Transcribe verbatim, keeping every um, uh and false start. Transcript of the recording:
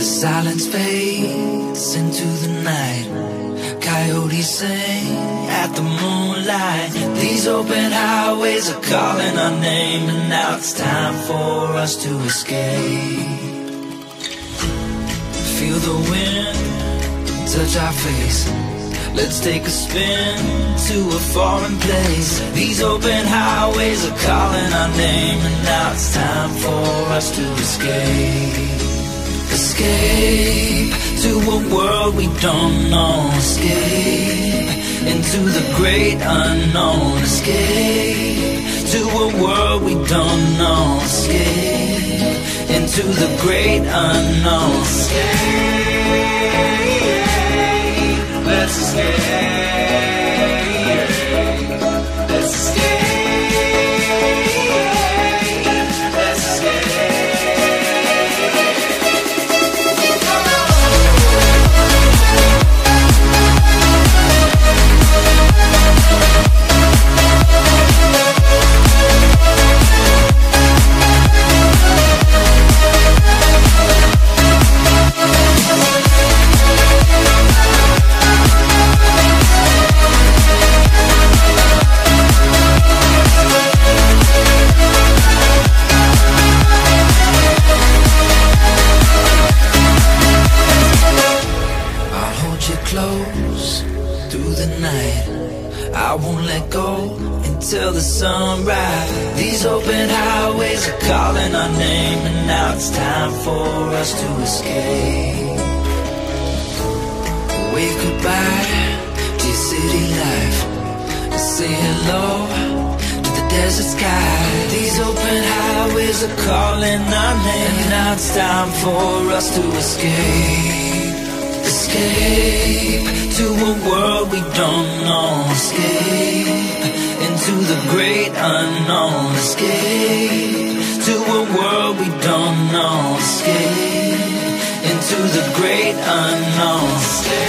Silence fades into the night. Coyotes sing at the moonlight. These open highways are calling our name, and now it's time for us to escape. Feel the wind touch our face. Let's take a spin to a foreign place. These open highways are calling our name, and now it's time for us to escape. Escape to a world we don't know. Escape into the great unknown. Escape to a world we don't know. Escape into the great unknown. Escape, let's escape. Let's escape. Close through the night. I won't let go until the sunrise. These open highways are calling our name, and now it's time for us to escape. Wave goodbye to your city life, and say hello to the desert sky. These open highways are calling our name, and now it's time for us to escape. Escape to a world we don't know. Escape into the great unknown. Escape to a world we don't know. Escape into the great unknown. Escape.